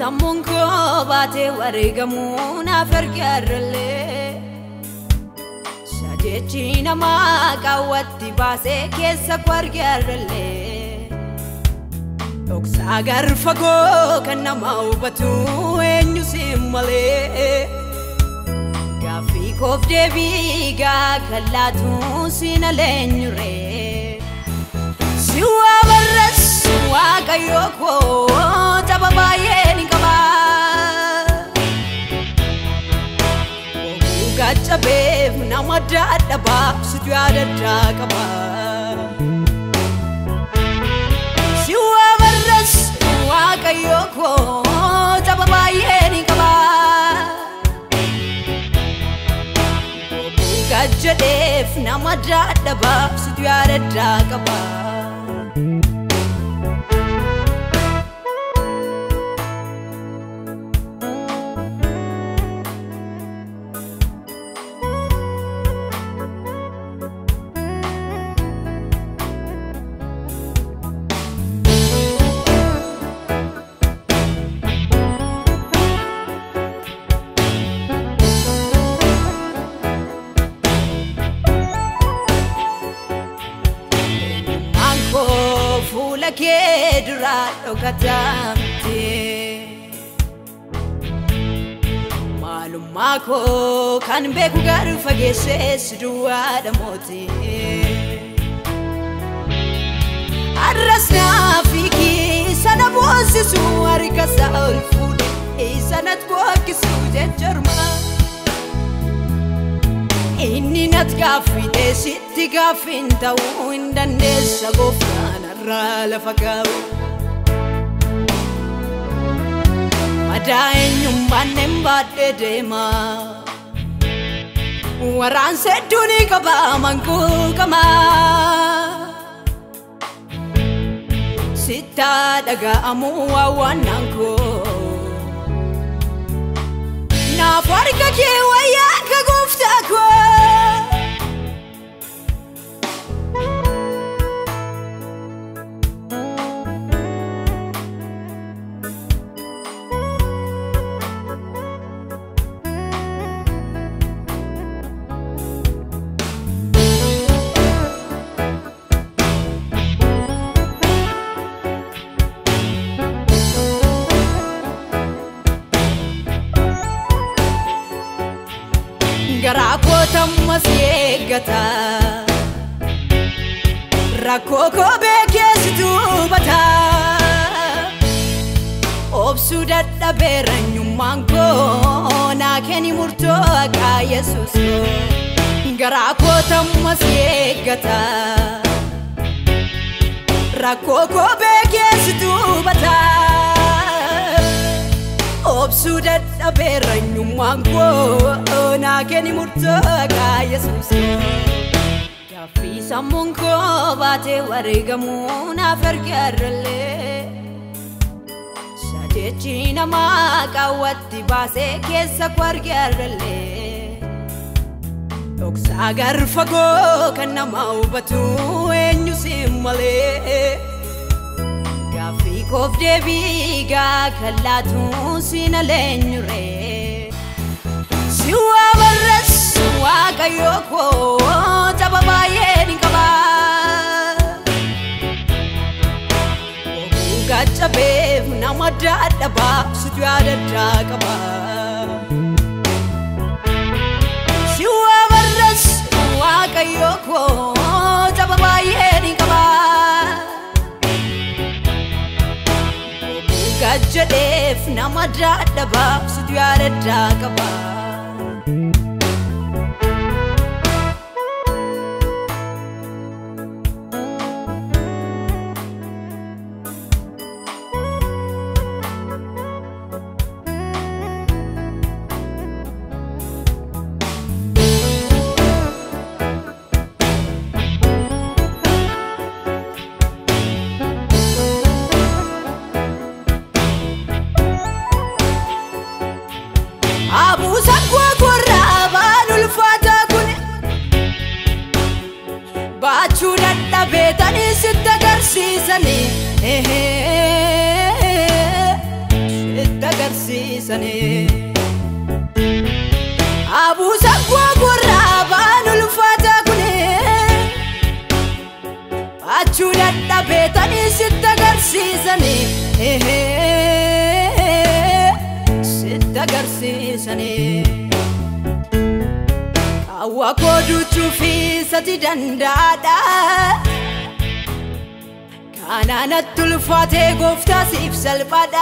sammuun koo baatee wareegamuu naaf argaarrellee jechi namaa qaawwatti baasee keessa koo argaarrellee dhoksaa garfagoo kan nama hubatu eenyu siin malee gaaffii koof deebii kan laatu siin aleenyuree si waa barrees waaqayyoo koo tapha baay'ee ni qaba Gachabeef nama dadhabaa situ yaadaddaa qaba si waa barrees waaqayyoo koo tapha baay'ee ni qaba Gachabeef nama dadhabaa situ yaadaddaa qaba Kedra okatamte malummaa koo kan beeku garu fageesses duwwaadha moote arrasnaa fiiki sana boosisu harkasa ol fuudhe sanat bookisu jechorma inni nat gaaffite sitti gaaffin ta'uu hin dandeessa gooftaan lafa kau madaenyum banem badde dema waran seduni kaba mangku kama sita daga amu awananku na farka ke wayan ka gufta ko Garakotam siegata rakoko bekestu bata obsu dadda beranyumman ko na keni murto ka yesus garakotam siegata rakoko bekestu bata obsu dadda beranyumman ko na keni murto ka yesus gaaffii sammuun koo baatee wareegamuu naaf argaarrellee jechi namaa qaawwatti baasee keessa koo argaarrellee dhoksaa garfagoo kan nama hubatu eenyu siin malee gaaffii koof deebii kan laatu siin aleenyuree si waa barrees waaqayyoo koo tapha baay'ee ni qaba Gachabeef nama dadhabaa situ yaadaddaa qaba si waa barrees waaqayyoo koo tapha baay'ee ni qaba Gachabeef nama dadhabaa situ yaadaddaa qaba Abusan gua korban ulfata kun bachu dadda betani sitta garsisani sitta garsiisanii abuusa gurraa baanul faata kunee achuu dadhabeetanii sitta garsiisanii sitta garsiisanii kaawwa kooduuchuu fi sati dandaadha kaanaanatti ulfaatee gooftaa siif salphaadha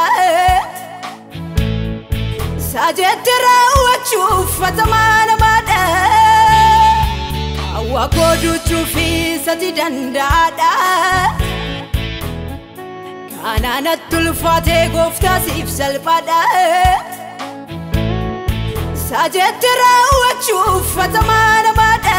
sajeetti raawwachuu uffatamaa namaadha kaawwa kooduuchuu fi sati dandaadha kaanaanatti ulfaatee gooftaa siif salphaadha sajeetti raawwachuu uffatamaa namaadha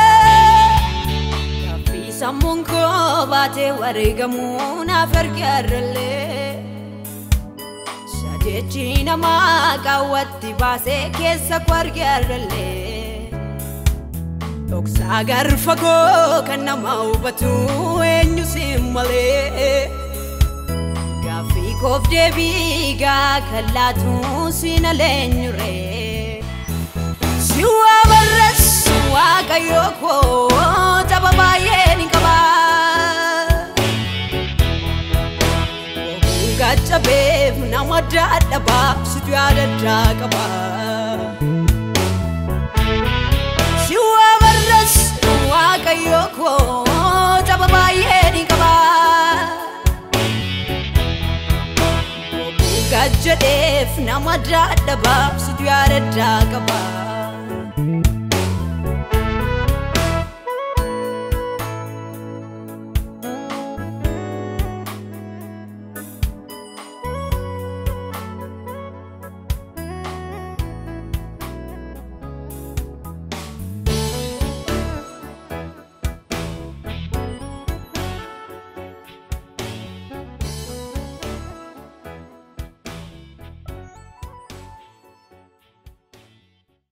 gaaffii sammuun koo baatee wareegamuu naaf argaarrallee sajeechi namaa qaawwatti baasee keessa koo argaarrallee dhoksaa garfa koo kan nama hubatu eenyu siin malee gaaffii koof deebii gaa kan laatu siin aleenyuree siwa barres waaqayyo koo tapha baay'een hin qaba oguu gaccabeef nama dadhabaaf situ yaadaddaa qaba siwa barres waaqayyo koo tapha baay'een hin qaba oguu gaccabeef nama dadhabaaf situ yaadaddaa qaba